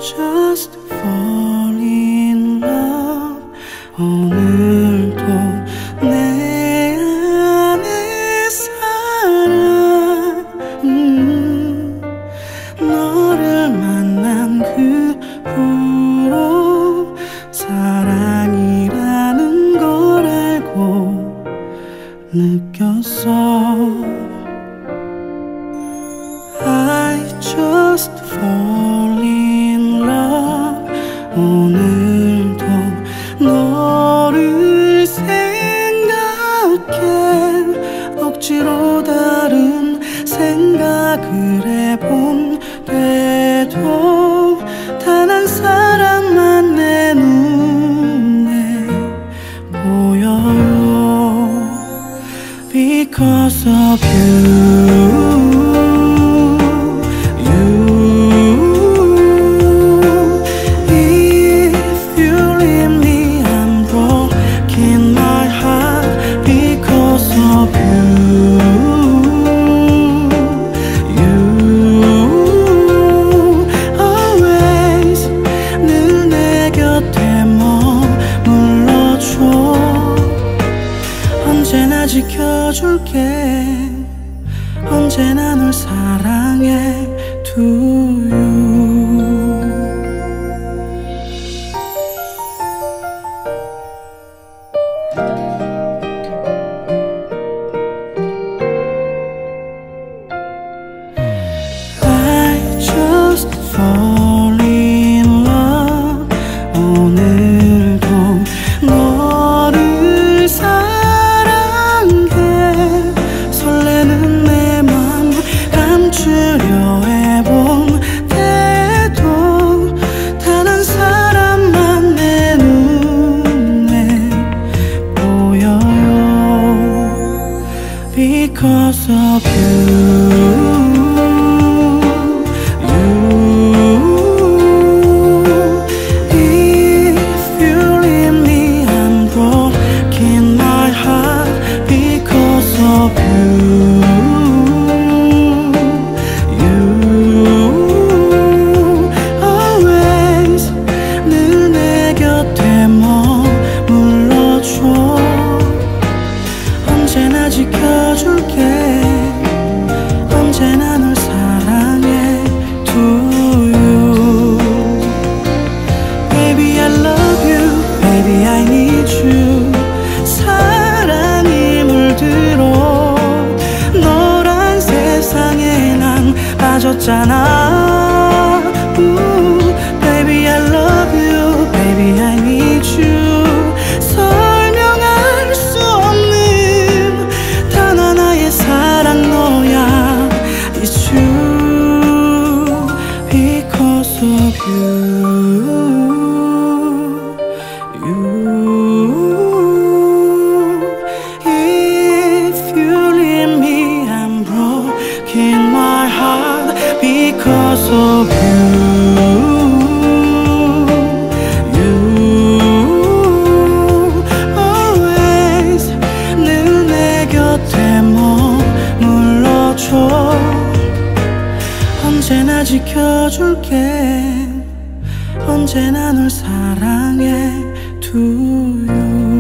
just fall in love. 오늘도 내 안에 살아. 너를 만난 그 후로 사랑이라는 걸 알고 느꼈어. I just fall in love. 오늘도 너를 생각해. 억지로 다른 생각을 해본 돼도 단 한 사람만 내 눈에 보여요. Because of you. 언제나 지켜줄게. 언제나 널 사랑해. To you. I just fall in love. 오늘도 너를 설레는 내 맘 감추려 해본 때도 단 한 사람만 내 눈에 보여요. Because of you. 언제나 지켜줄게. 언제나 널 사랑해. To you. Baby I love you. Baby I need you. 사랑이 물들어 너란 세상에 난 빠졌잖아. Baby I love you. Baby I need you. 설명할 수 없는 단 하나의 사랑 너야. It's you. Because of you. If you leave me I'm broken my heart. Because of you. 언제나 지켜줄게. 언제나 널 사랑해. To you.